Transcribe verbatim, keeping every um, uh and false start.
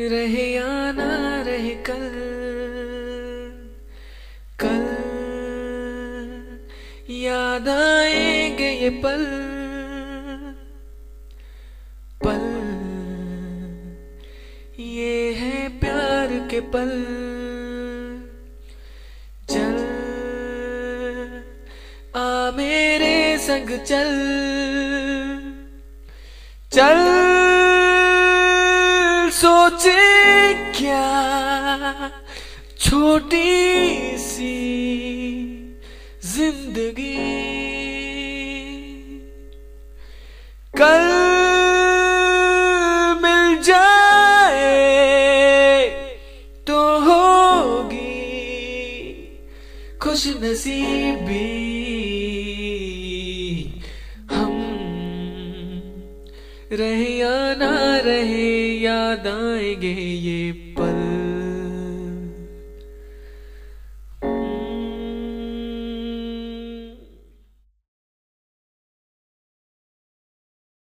रहे या ना रहे कल, कल याद आएंगे ये पल, पल ये है प्यार के पल। चल आ मेरे संग चल, चल सोचे क्या छोटी सी जिंदगी, कल मिल जाए तो होगी खुश नसीबी। हम रहे या ना रहे याद आएंगे ये पल।